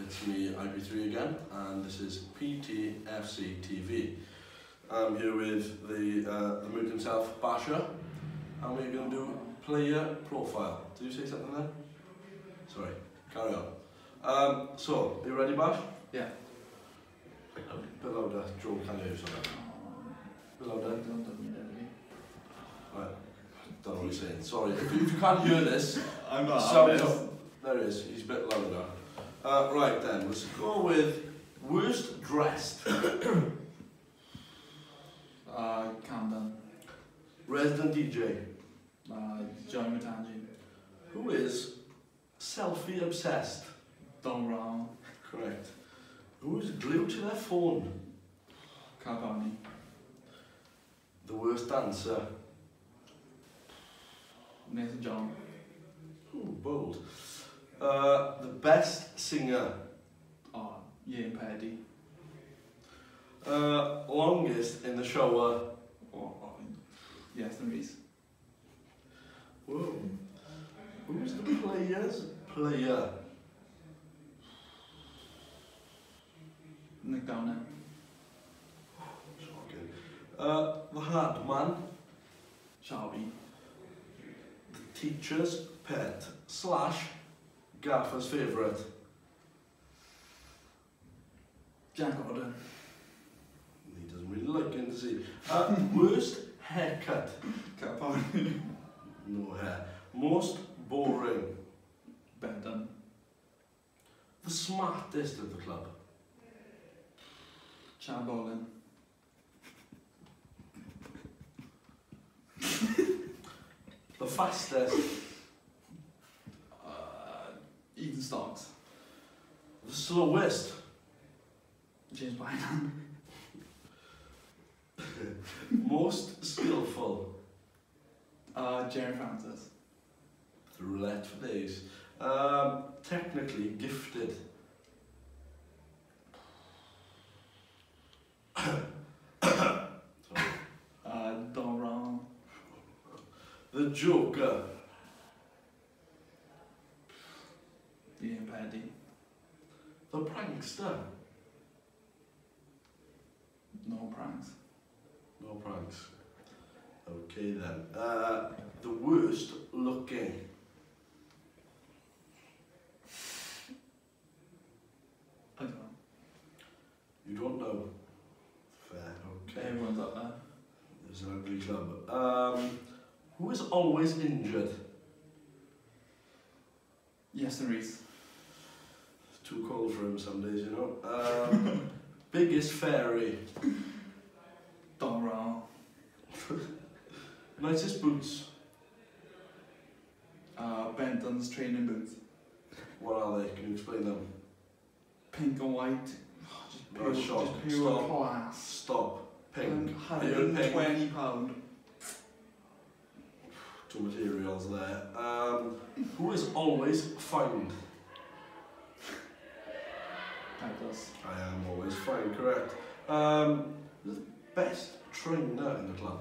it's me, IP3 again, and this is PTFC TV. I'm here with the mood himself, Basha, and we're going to do player profile. Did you say something there? Sorry, carry on. So, are you ready, Bash? Yeah. A bit louder, Joe, can you hear something? A bit louder. Right, don't know what he's saying. Sorry, if you can't hear this, I'm not. There he is, he's a bit louder now. Right then, let's go with worst dressed. Camden. Resident DJ. Johnny Matangi. Who is selfie obsessed? Don Brown. Correct. Who is glued to their phone? Carboni. The worst dancer. Nathan John. Ooh, bold. The best singer. Ian Paddy. Longest in the shower. Yes, there is. Whoa. Who's the player's player? Nick Downer. Shocking. The hard man. Sharpie. The teacher's pet / gaffer's favourite. Jack Gordon. He doesn't really like him, does he? Worst haircut. Carboni. No hair. Most boring. Benton. The smartest of the club. Chad Bolin. The fastest. Ethan Stocks. The slowest. James Bynum. Most skillful. Jerry Francis. The roulette for days. Technically gifted. Sorry. Don Brown. The Joker. Ian Paddy. The prankster. No pranks. No pranks. Okay then. The worst looking. I don't know. You don't know. Fair. Okay. Everyone's up there. There's an ugly club. Who is always injured? Yes, there is. It's too cold for him some days, you know. Biggest fairy. Don Brown. Nicest boots. Benton's training boots. What are they? Can you explain them? Pink and white. No, shot. Just pure class. Stop. Pink. Pure pink. £120. Two materials there. Who is always found? Douglas. I am always fine, correct. The best trainer in the club?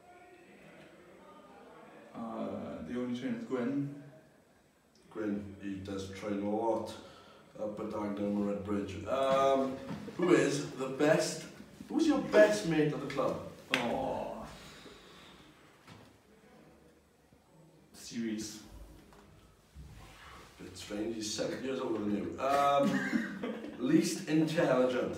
The only trainer is Gwyn. Gwyn, he does train a lot up at Dagenham or Redbridge. Who is the best? Who's your best mate at the club? Series. Bit strange, he's 7 years older than you. Least intelligent?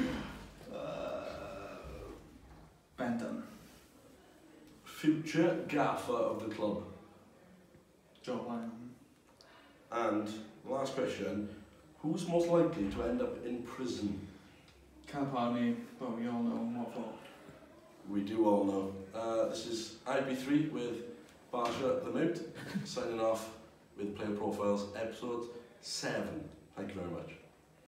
Benton. Future gaffer of the club? Joe Bynum. And last question, who's most likely to end up in prison? Carboni, but we all know what for. We do all know. This is IP3 with Basha the Moot, signing off with Player Profiles episode 7. Thank you very much.